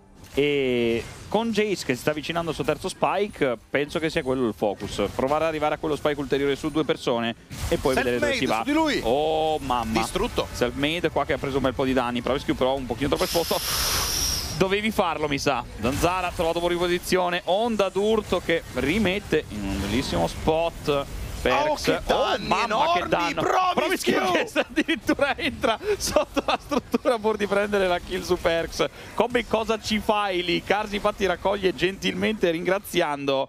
E con Jace che si sta avvicinando al suo terzo spike, penso che sia quello il focus. Provare ad arrivare a quello spike ulteriore su due persone e poi vedere dove si va. Di lui. Oh mamma. Distrutto. Selfmade qua che ha preso un bel po' di danni. Promiscu però un pochino troppo esposto. Dovevi farlo, mi sa. Zanzara ha trovato fuori posizione. Onda d'urto che rimette in un bellissimo spot. Perks. Oh, che danni, oh mamma enormi, che danno. Promiscu che addirittura entra sotto la struttura pur di prendere la kill su Perks. Come cosa ci fai lì? Karsi infatti raccoglie gentilmente ringraziando.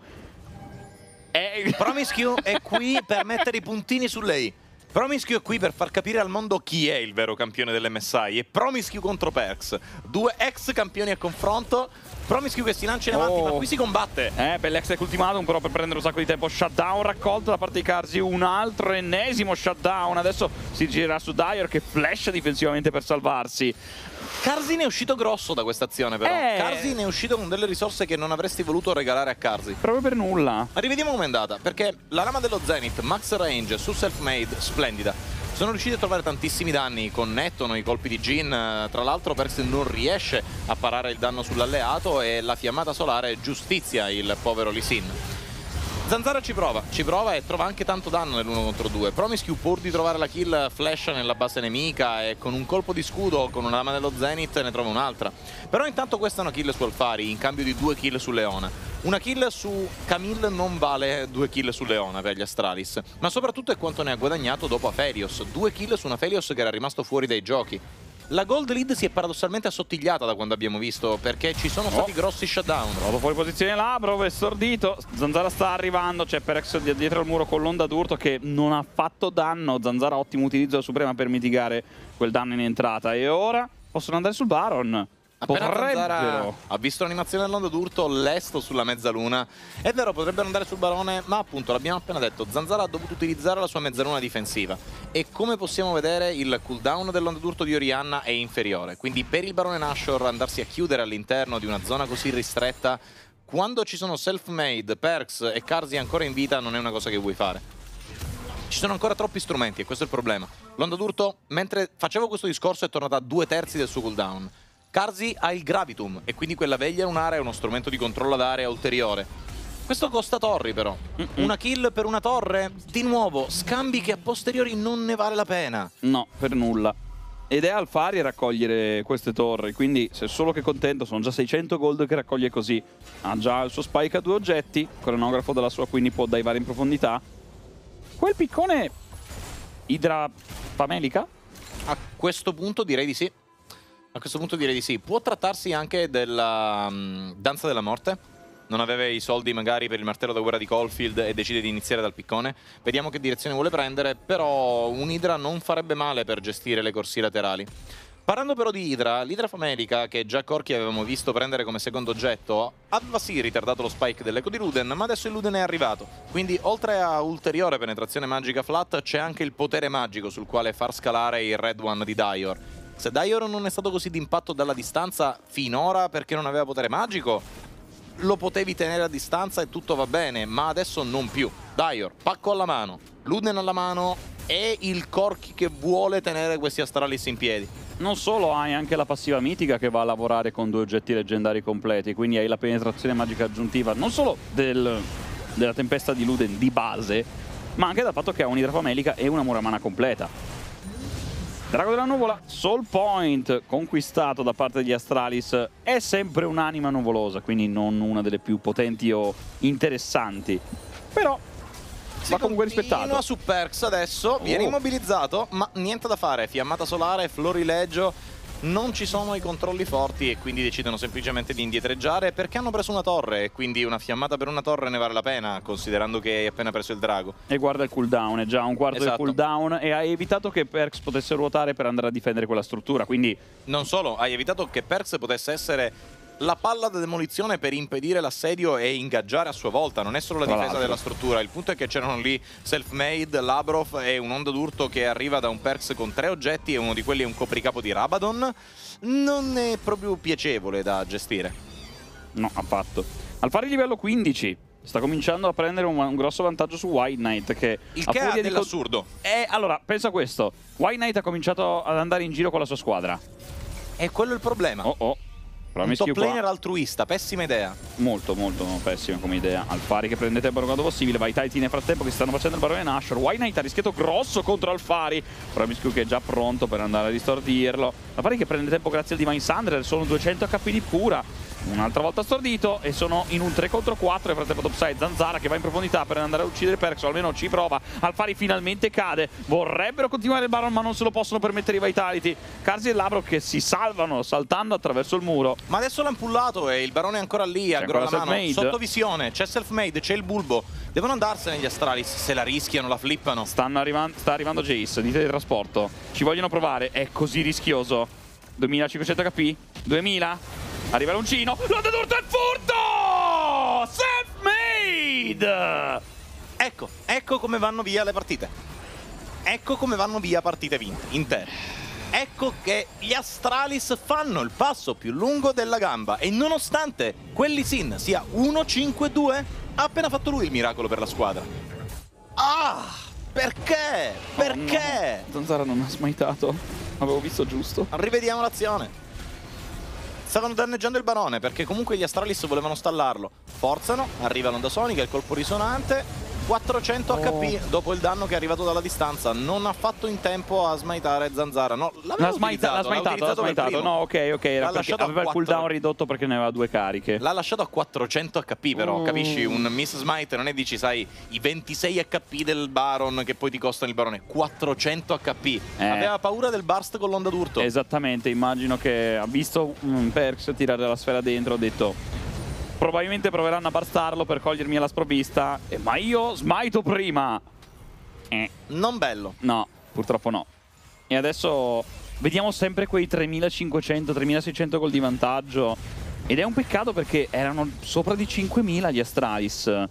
E... Promiscu è qui per mettere i puntini su lei. Promiscu è qui per far capire al mondo chi è il vero campione dell'M S I. E Promiscu contro Perks. Due ex campioni a confronto. Promiscu che si lancia in avanti, oh. ma qui si combatte. Eh, bell'ex ultimatum però per prendere un sacco di tempo. Shutdown raccolto da parte di Karsi. Un altro ennesimo shutdown. Adesso si girerà su Dyer che flasha difensivamente per salvarsi. Karsi ne è uscito grosso da questa azione però. Eh. Karsi ne è uscito con delle risorse che non avresti voluto regalare a Karsi. Proprio per nulla. Ma rivediamo com'è andata, perché la lama dello Zenith, max range su Selfmade, splendida. Sono riusciti a trovare tantissimi danni, connettono i colpi di Jhin, tra l'altro Perks non riesce a parare il danno sull'alleato e la fiammata solare giustizia il povero Lee Sin. Zanzara ci prova, ci prova e trova anche tanto danno nell'uno contro due. Promiscu pur di trovare la kill flasha nella base nemica e con un colpo di scudo, con una lama dello Zenith ne trova un'altra. Però intanto questa è una kill su Alphari in cambio di due kill su Leona. Una kill su Camille non vale due kill su Leona per gli Astralis, ma soprattutto è quanto ne ha guadagnato dopo Aphelios. Due kill su un Aphelios che era rimasto fuori dai giochi. La gold lead si è paradossalmente assottigliata da quando abbiamo visto, perché ci sono stati oh. grossi shutdown. Trovato fuori posizione Labrov, è stordito. Zanzara sta arrivando, c'è Perks dietro al muro con l'onda d'urto che non ha fatto danno. Zanzara ottimo utilizzo della Suprema per mitigare quel danno in entrata. E ora possono andare sul Baron. Appena Zanzara ha visto l'animazione dell'onda d'urto, lesto sulla mezzaluna. È vero, potrebbero andare sul barone, ma appunto l'abbiamo appena detto, Zanzara ha dovuto utilizzare la sua mezzaluna difensiva. E come possiamo vedere il cooldown dell'onda d'urto di Orianna è inferiore. Quindi per il barone Nashor andarsi a chiudere all'interno di una zona così ristretta, quando ci sono Selfmade, Perks e Karsi ancora in vita, non è una cosa che vuoi fare. Ci sono ancora troppi strumenti e questo è il problema. L'onda d'urto, mentre facevo questo discorso, è tornata a due terzi del suo cooldown. Karsi ha il Gravitum e quindi quella veglia lunare è uno strumento di controllo d'area ulteriore. Questo costa torri però. Mm -mm. Una kill per una torre? Di nuovo, scambi che a posteriori non ne vale la pena. No, per nulla. Ed è Alphari a raccogliere queste torri, quindi se solo che contento, sono già seicento gold che raccoglie così. Ha già il suo spike a due oggetti, cronografo della sua quindi può divare in profondità. Quel piccone idra famelica? A questo punto direi di sì. A questo punto direi di sì. Può trattarsi anche della um, danza della morte. Non aveva i soldi magari per il martello da guerra di Caulfield e decide di iniziare dal piccone. Vediamo che direzione vuole prendere, però un Idra non farebbe male per gestire le corsie laterali. Parlando però di Idra, l'Idra famelica, che già Corki avevamo visto prendere come secondo oggetto, aveva sì ritardato lo spike dell'eco di Luden, ma adesso il Luden è arrivato. Quindi oltre a ulteriore penetrazione magica flat, c'è anche il potere magico sul quale far scalare il Red One di Dyor. Se Dyor non è stato così d'impatto dalla distanza finora perché non aveva potere magico, lo potevi tenere a distanza e tutto va bene, ma adesso non più. Dyor, pacco alla mano, Luden alla mano e il Corki che vuole tenere questi Astralis in piedi. Non solo, hai anche la passiva mitica che va a lavorare con due oggetti leggendari completi, quindi hai la penetrazione magica aggiuntiva non solo del, della tempesta di Luden di base, ma anche dal fatto che ha un'idra famelica e una muramana completa. Drago della nuvola, Soul Point conquistato da parte degli Astralis, è sempre un'anima nuvolosa, quindi non una delle più potenti o interessanti, però si va comunque rispettato. Continua su Perks adesso, oh. viene immobilizzato, ma niente da fare, fiammata solare, florileggio, non ci sono i controlli forti e quindi decidono semplicemente di indietreggiare perché hanno preso una torre e quindi una fiammata per una torre ne vale la pena, considerando che hai appena preso il drago. E guarda il cooldown, è già un quarto esatto. del cooldown e hai evitato che Perks potesse ruotare per andare a difendere quella struttura, quindi... Non solo, hai evitato che Perks potesse essere la palla da demolizione per impedire l'assedio e ingaggiare a sua volta, non è solo la Tra difesa l'altro. della struttura. Il punto è che c'erano lì Selfmade, Labrov e un'onda d'urto che arriva da un Perks con tre oggetti e uno di quelli è un copricapo di Rabadon. Non è proprio piacevole da gestire. No, affatto. Alfari livello quindici. Sta cominciando a prendere un, un grosso vantaggio su White Knight, che Il a che furia è di dell'assurdo. Eh, allora, pensa a questo. White Knight ha cominciato ad andare in giro con la sua squadra. È quello il problema. Oh oh. Un Promiscue top qua. laner altruista, pessima idea. Molto, molto pessima come idea. Alfari che prendete il barone quando possibile. Vitality nel frattempo che stanno facendo il barone Nashor. White Knight ha rischiato grosso contro Alfari. Promiscue che è già pronto per andare a distordirlo. Alfari che prende tempo grazie al Divine Sandler. Sono duecento H P di cura. Un'altra volta stordito e sono in un tre contro quattro. Nel frattempo topside Zanzara che va in profondità per andare a uccidere Perks, o almeno ci prova. Alfari finalmente cade. Vorrebbero continuare il Baron ma non se lo possono permettere i Vitality. Karzi e Labro che si salvano saltando attraverso il muro. Ma adesso l'hanno pullato e il barone è ancora lì, a ancora grolla mano, Selfmade. sotto visione, c'è Selfmade, c'è il bulbo. Devono andarsene gli Astralis, se la rischiano, la flippano. Stanno arrivando, sta arrivando Jace, dite di trasporto. Ci vogliono provare, è così rischioso. duemilacinquecento H P, duemila. Arriva l'uncino, l'onda d'urto è furto! Selfmade! Ecco, ecco come vanno via le partite. Ecco come vanno via partite vinte, intere. Ecco che gli Astralis fanno il passo più lungo della gamba e nonostante quelli Sin sia uno cinque due, ha appena fatto lui il miracolo per la squadra. Ah! Perché? Perché? Oh, no. Zanzara non ha smitato, avevo visto giusto. Rivediamo l'azione. Stavano danneggiando il barone perché comunque gli Astralis volevano stallarlo. Forzano, arriva l'onda sonica, il colpo risonante. quattrocento H P Oh. dopo il danno che è arrivato dalla distanza. Non ha fatto in tempo a smaitare Zanzara. No, l'aveva L'ha smaita, utilizzato, l'ha smaitato, l'ha utilizzato per smaitato. primo. No, ok, ok, era L'ha perché lasciato a aveva il quattro. cooldown ridotto perché ne aveva due cariche. L'ha lasciato a quattrocento H P però, Oh. capisci? Un miss smite non è dici, sai, i ventisei H P del Baron che poi ti costano il barone. quattrocento H P. Eh. Aveva paura del burst con l'onda d'urto. Esattamente, immagino che ha visto un Perks tirare la sfera dentro, ha detto probabilmente proveranno a barstarlo per cogliermi alla sprovvista, eh, ma io smito prima. Eh, Non bello. no, purtroppo no. E adesso vediamo sempre quei tremilacinquecento tremilaseicento gol di vantaggio. Ed è un peccato perché erano sopra di cinquemila gli Astralis.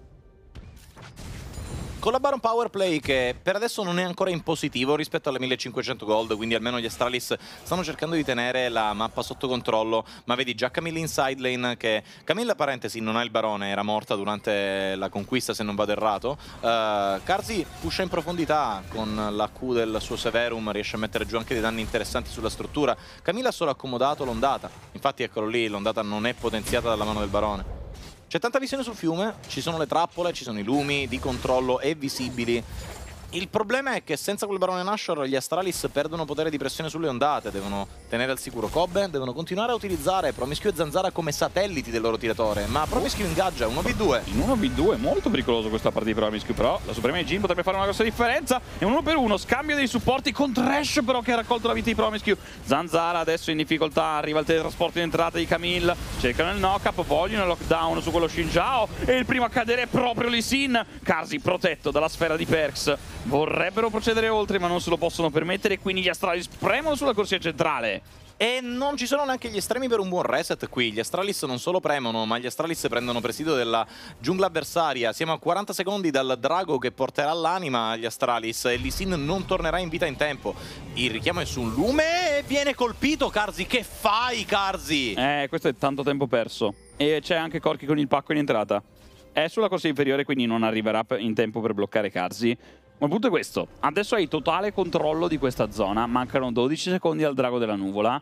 Con la Baron Power Play che per adesso non è ancora in positivo rispetto alle millecinquecento gold, quindi almeno gli Astralis stanno cercando di tenere la mappa sotto controllo, ma vedi già Camilla in side lane che... Camilla, parentesi, non ha il barone, era morta durante la conquista se non vado errato. Uh, Karzi pusha in profondità con la Q del suo Severum, riesce a mettere giù anche dei danni interessanti sulla struttura. Camilla ha solo accomodato l'ondata, infatti eccolo lì, l'ondata non è potenziata dalla mano del barone. C'è tanta visione sul fiume, ci sono le trappole, ci sono i lumi di controllo e visibili. Il problema è che senza quel barone Nashor gli Astralis perdono potere di pressione sulle ondate, devono tenere al sicuro Cobbe, devono continuare a utilizzare Promiscue e Zanzara come satelliti del loro tiratore, ma Promiscue ingaggia uno v due. In uno v due, molto pericoloso questa partita per Promiscue, però la Suprema Jin potrebbe fare una grossa differenza. È un uno per uno, scambio dei supporti con Thresh però che ha raccolto la vita di Promiscue. Zanzara adesso in difficoltà, arriva il teletrasporto in entrata di Camille, cercano il knock-up, vogliono il lockdown su quello Xinjiao e il primo a cadere è proprio Lee Sin. Karzi protetto dalla sfera di Perks, vorrebbero procedere oltre ma non se lo possono permettere, quindi gli Astralis premono sulla corsia centrale. E non ci sono neanche gli estremi per un buon reset qui. Gli Astralis non solo premono, ma gli Astralis prendono presidio della giungla avversaria. Siamo a quaranta secondi dal drago che porterà l'anima agli Astralis e Lee Sin non tornerà in vita in tempo. Il richiamo è su un lume e viene colpito Karzi. Che fai, Karzi? Eh, questo è tanto tempo perso. E c'è anche Corki con il pacco in entrata. È sulla corsia inferiore, quindi non arriverà in tempo per bloccare Karzi. Ma il punto è questo. Adesso hai totale controllo di questa zona. Mancano dodici secondi al drago della nuvola.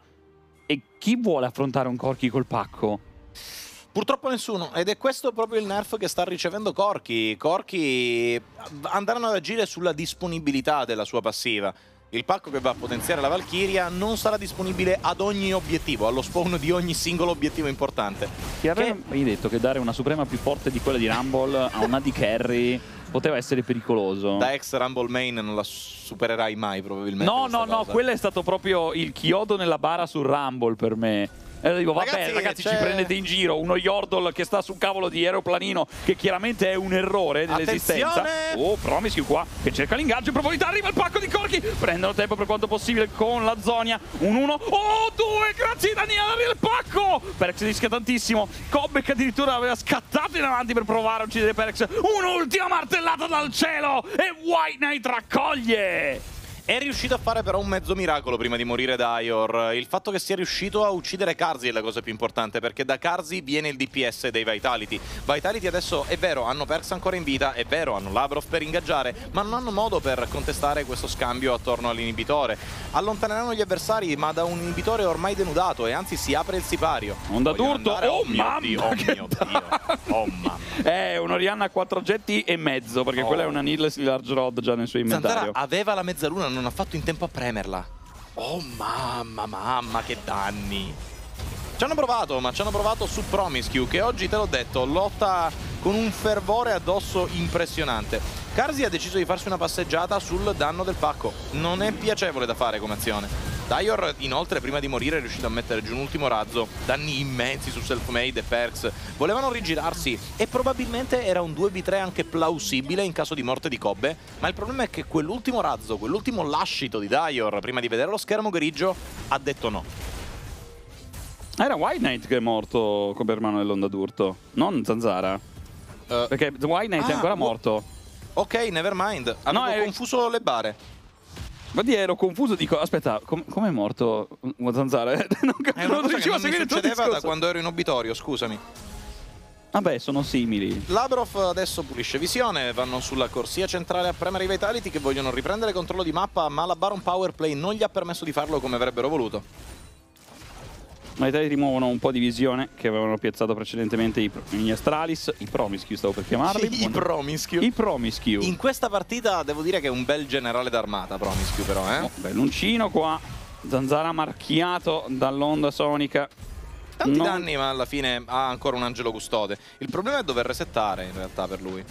E chi vuole affrontare un Corki col pacco? Purtroppo nessuno, ed è questo proprio il nerf che sta ricevendo Corki. Corki andranno ad agire sulla disponibilità della sua passiva. Il pacco che va a potenziare la Valkyria non sarà disponibile ad ogni obiettivo, allo spawn di ogni singolo obiettivo importante. Ti avevi mai detto che dare una Suprema più forte di quella di Rumble a una di carry poteva essere pericoloso? Da ex Rumble main non la supererai mai probabilmente. No, no, no, cosa. quello è stato proprio il chiodo nella bara sul Rumble per me. E dico, vabbè, Ragazzi, ragazzi, c'è- ci prendete in giro. Uno Yordle che sta su un cavolo di aeroplanino, che chiaramente è un errore nell'esistenza. Attenzione! Oh, Promiscu qua, che cerca l'ingaggio in profondità, arriva il pacco di Corki. Prendono tempo per quanto possibile con la Zonia. Un uno, oh, due, grazie Daniele, arriva il pacco. Perx rischia tantissimo. Cobb che addirittura aveva scattato in avanti per provare a uccidere Perx. Un'ultima martellata dal cielo e White Knight raccoglie. È riuscito a fare però un mezzo miracolo prima di morire Daior. Il fatto che sia riuscito a uccidere Karzi è la cosa più importante, perché da Karzi viene il D P S dei Vitality. Vitality adesso, è vero, hanno Perks ancora in vita, è vero, hanno Labrov per ingaggiare, ma non hanno modo per contestare questo scambio attorno all'inibitore. Allontaneranno gli avversari, ma da un inibitore ormai denudato, e anzi si apre il sipario. Onda Vogliono d'urto, andare- oh, mio mamma, Dio, oh che mio Dio, oh mamma. È un Orianna a quattro oggetti e mezzo, perché Oh. quella è una needless di large rod già nel suo inventario. Zanzara aveva la mezzaluna, non ha fatto in tempo a premerla. Oh mamma, mamma, che danni. Ci hanno provato, ma ci hanno provato su Promiscu, che oggi, te l'ho detto, lotta con un fervore addosso impressionante. Karzi ha deciso di farsi una passeggiata sul danno del pacco. Non è piacevole da fare come azione. Daior, inoltre, prima di morire è riuscito a mettere giù un ultimo razzo. Danni immensi su Selfmade e Perks. Volevano rigirarsi e probabilmente era un due v tre anche plausibile in caso di morte di Cobbe, ma il problema è che quell'ultimo razzo, quell'ultimo lascito di Daior, prima di vedere lo schermo grigio, ha detto no. Era White Knight che è morto con per mano dell'onda d'urto, non Zanzara. Uh, Perché White Knight è ah, ancora wo- morto. ok, never mind. Avevo No, è- confuso le bare. Guardi, ero confuso, dico, aspetta, com- come è morto Zanzara? non È una non cosa che riuscivo a non mi seguire il tuo succedeva da discorso. quando ero in obitorio, scusami. Vabbè, sono simili. Labrov adesso pulisce visione, vanno sulla corsia centrale a premere i Vitality che vogliono riprendere controllo di mappa, ma la Baron Power Play non gli ha permesso di farlo come avrebbero voluto. Ma i Titani rimuovono un po' di visione che avevano piazzato precedentemente i, pro- gli Astralis, i Promiscu stavo per chiamarli. I Promiscu. I Promiscu. In questa partita devo dire che è un bel generale d'armata Promiscu però, eh? Oh, belluncino qua. Zanzara marchiato dall'onda sonica. Tanti Non- danni, ma alla fine ha ancora un angelo custode. Il problema è dover resettare in realtà per lui.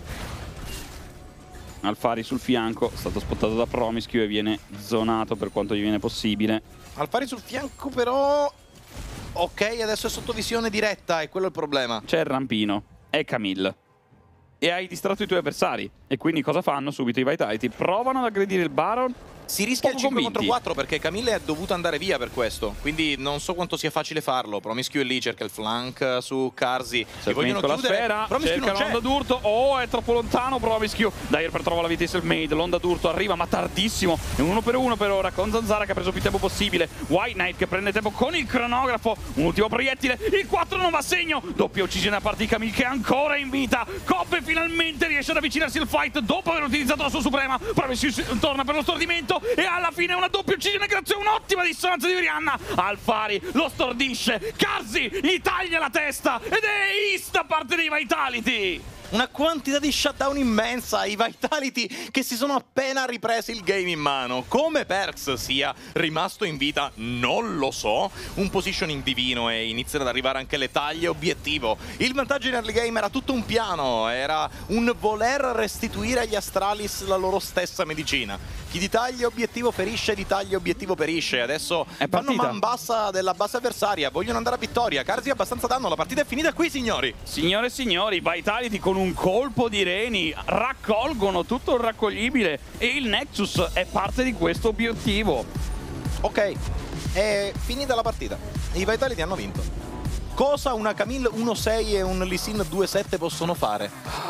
Alfari sul fianco, è stato spottato da Promiscu e viene zonato per quanto gli viene possibile. Alfari sul fianco però... Ok, adesso è sotto visione diretta e quello è il problema. C'è il rampino, è Camille. E hai distratto i tuoi avversari. E quindi cosa fanno subito i Vitality? Provano ad aggredire il Baron. Si rischia il Poco cinque contro convinti. quattro perché Camille è dovuto andare via per questo. Quindi non so quanto sia facile farlo. Promiscu è lì, cerca il flank su Karzi. Li vogliono con la chiudere. sfera, Promiscu cerca non c'è. l'onda d'urto. Oh, è troppo lontano Promiscu. Dyer per trova la vita di Selfmade. L'onda d'urto arriva, ma tardissimo. È un uno per uno per ora con Zanzara che ha preso più tempo possibile. White Knight che prende tempo con il cronografo. Un ultimo proiettile. Il quattro non va a segno. Doppia uccisione a parte di Camille che è ancora in vita. Cobbe finalmente riesce ad avvicinarsi al fight dopo aver utilizzato la sua suprema. Promiscu torna per lo stordimento e alla fine una doppia uccisione grazie a un'ottima dissonanza di Orianna. Alfari lo stordisce. Karzi gli taglia la testa ed è East da parte dei Vitality. Una quantità di shutdown immensa, i Vitality che si sono appena ripresi il game in mano. Come Perks sia rimasto in vita non lo so. Un positioning divino e iniziano ad arrivare anche le taglie obiettivo. Il vantaggio in early game era tutto un piano, era un voler restituire agli Astralis la loro stessa medicina. Chi di taglia obiettivo perisce, di taglia obiettivo perisce. Adesso È fanno partita. man bassa della base avversaria, vogliono andare a vittoria. Karzi ha abbastanza danno, la partita è finita qui signori. Signore e signori, Vitality con un colpo di reni raccolgono tutto il raccoglibile e il Nexus è parte di questo obiettivo. Ok, è finita la partita. I Vitality hanno vinto. Cosa una Camille uno sei e un Lee Sin due sette possono fare?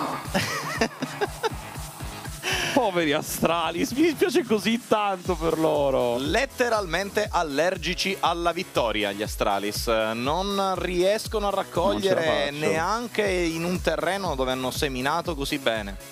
Poveri Astralis, mi dispiace così tanto per loro. Letteralmente allergici alla vittoria gli Astralis. Non riescono a Non ce raccogliere la faccio. neanche in un terreno dove hanno seminato così bene.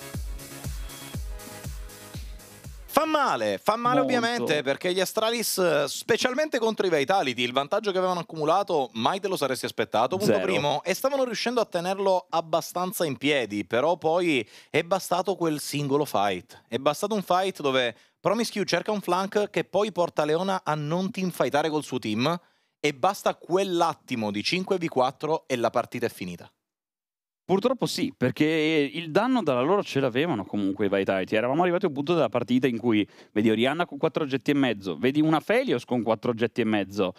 Fa male, fa male Molto. ovviamente perché gli Astralis, specialmente contro i Vitality, il vantaggio che avevano accumulato mai te lo saresti aspettato, punto Zero. primo, e stavano riuscendo a tenerlo abbastanza in piedi, però poi è bastato quel singolo fight, è bastato un fight dove Promiscu cerca un flank che poi porta Leona a non teamfightare col suo team e basta quell'attimo di cinque vu quattro e la partita è finita. Purtroppo sì, perché il danno dalla loro ce l'avevano comunque i Vitality. Eravamo arrivati a un punto della partita in cui vedi Orianna con quattro oggetti e mezzo, vedi una Felios con quattro oggetti e mezzo.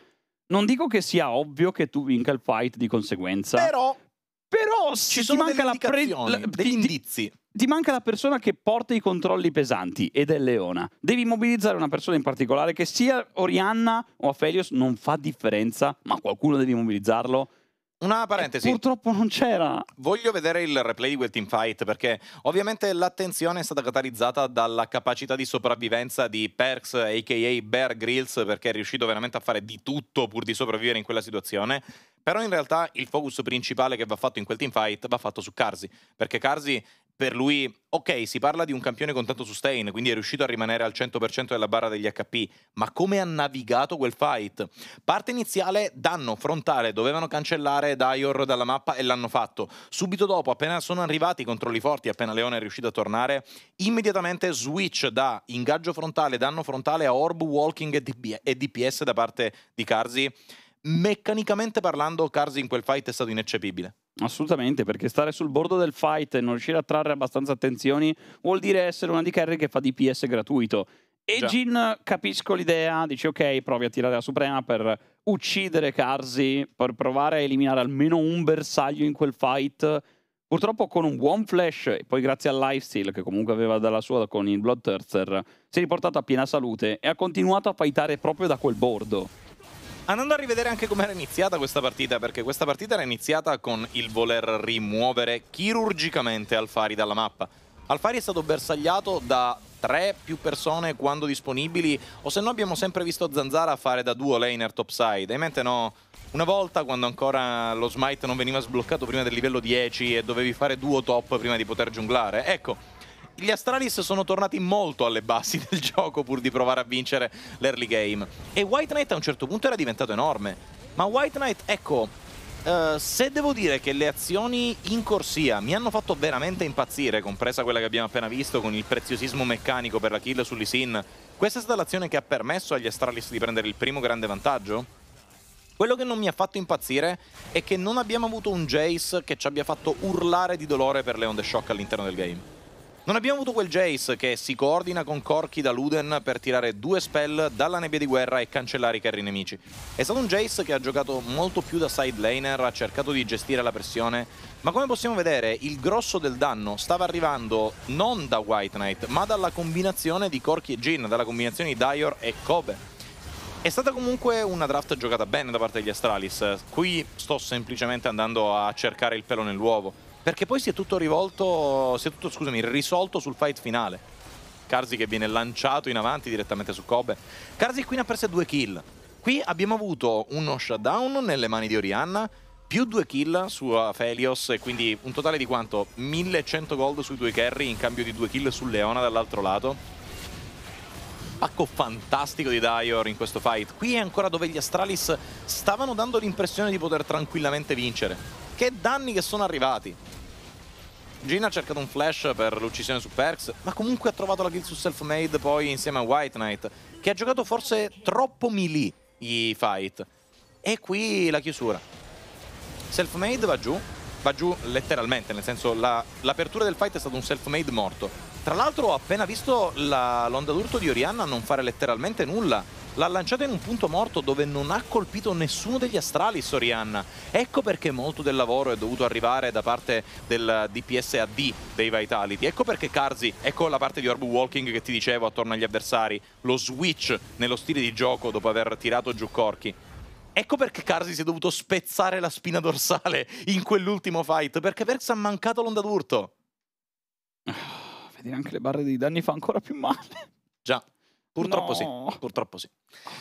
Non dico che sia ovvio che tu vinca il fight di conseguenza. Però, però ci ti sono manca delle la pre- indicazioni, la- degli ti- indizi. Ti manca la persona che porta i controlli pesanti ed è Leona. Devi mobilizzare una persona in particolare che sia Orianna o Aphelios, non fa differenza, ma qualcuno devi mobilizzarlo. Una parentesi. E purtroppo non c'era. Voglio vedere il replay di quel teamfight perché ovviamente l'attenzione è stata catalizzata dalla capacità di sopravvivenza di Perkz, a k a. Bear Grylls, perché è riuscito veramente a fare di tutto pur di sopravvivere in quella situazione. Però in realtà il focus principale che va fatto in quel teamfight va fatto su Carzzy, perché Carzzy, per lui, ok, si parla di un campione con tanto sustain, quindi è riuscito a rimanere al cento per cento della barra degli H P, ma come ha navigato quel fight? Parte iniziale, danno frontale, dovevano cancellare Daior dalla mappa e l'hanno fatto. Subito dopo, appena sono arrivati i controlli forti, appena Leona è riuscito a tornare, immediatamente switch da ingaggio frontale, danno frontale a orb, walking e D P S da parte di Carzzy. Meccanicamente parlando, Carzzy in quel fight è stato ineccepibile. Assolutamente, perché stare sul bordo del fight e non riuscire a trarre abbastanza attenzioni vuol dire essere una di carry che fa D P S gratuito. E Già. Jhin, capisco l'idea, dici ok, provi a tirare la Suprema per uccidere Carzzy, per provare a eliminare almeno un bersaglio in quel fight. Purtroppo con un buon flash, e poi grazie al lifesteal che comunque aveva dalla sua con il Bloodthirster, si è riportato a piena salute e ha continuato a fightare proprio da quel bordo. Andando a rivedere anche come era iniziata questa partita, perché questa partita era iniziata con il voler rimuovere chirurgicamente Alphari dalla mappa. Alphari è stato bersagliato da tre più persone quando disponibili, o se no abbiamo sempre visto Zanzara fare da duo laner topside, e mentre no, una volta quando ancora lo smite non veniva sbloccato prima del livello dieci e dovevi fare duo top prima di poter giunglare, ecco. Gli Astralis sono tornati molto alle basi del gioco pur di provare a vincere l'early game. E White Knight a un certo punto era diventato enorme. Ma White Knight, ecco, uh, se devo dire che le azioni in corsia mi hanno fatto veramente impazzire, compresa quella che abbiamo appena visto con il preziosismo meccanico per la kill su Lee Sin, questa è stata l'azione che ha permesso agli Astralis di prendere il primo grande vantaggio? Quello che non mi ha fatto impazzire è che non abbiamo avuto un Jace che ci abbia fatto urlare di dolore per le onde shock all'interno del game. Non abbiamo avuto quel Jace che si coordina con Corki da Luden per tirare due spell dalla nebbia di guerra e cancellare i carry nemici. È stato un Jace che ha giocato molto più da side laner, ha cercato di gestire la pressione, ma come possiamo vedere il grosso del danno stava arrivando non da White Knight, ma dalla combinazione di Corki e Jhin, dalla combinazione di Daior e Kobe. È stata comunque una draft giocata bene da parte degli Astralis. Qui sto semplicemente andando a cercare il pelo nell'uovo, perché poi si è tutto rivolto, si è tutto, scusami, risolto sul fight finale. Carzzy che viene lanciato in avanti direttamente su Kobe. Carzzy qui ne ha prese due kill. Qui abbiamo avuto uno shutdown nelle mani di Orianna, più due kill su Aphelios, e quindi un totale di quanto? millecento gold sui due carry in cambio di due kill su Leona dall'altro lato. Pacco fantastico di Daior in questo fight. Qui è ancora dove gli Astralis stavano dando l'impressione di poter tranquillamente vincere. Che danni che sono arrivati. Jhin ha cercato un flash per l'uccisione su Perkz, ma comunque ha trovato la kill su Selfmade poi insieme a White Knight, che ha giocato forse troppo melee i fight. E qui la chiusura. Selfmade va giù, va giù letteralmente, nel senso l'apertura la, del fight è stato un Selfmade morto. Tra l'altro ho appena visto l'onda d'urto di Orianna non fare letteralmente nulla. L'ha lanciata in un punto morto dove non ha colpito nessuno degli Astralis Orianna. Ecco perché molto del lavoro è dovuto arrivare da parte del D P S A D dei Vitality. Ecco perché Carzzy, ecco la parte di orb walking che ti dicevo attorno agli avversari, lo switch nello stile di gioco dopo aver tirato giù Corki. Ecco perché Carzzy si è dovuto spezzare la spina dorsale in quell'ultimo fight, perché Perkz ha mancato l'onda d'urto. Vedere anche le barre dei danni fa ancora più male. Già. Purtroppo No. sì, purtroppo sì.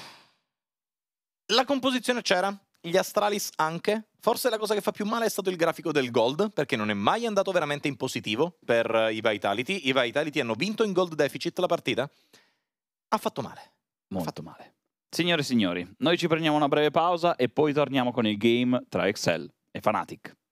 La composizione c'era, gli Astralis anche. Forse la cosa che fa più male è stato il grafico del gold, perché non è mai andato veramente in positivo per i Vitality. I Vitality hanno vinto in gold deficit la partita. Ha fatto male. Molto fatto male. Signore e signori, noi ci prendiamo una breve pausa e poi torniamo con il game tra Excel e Fnatic.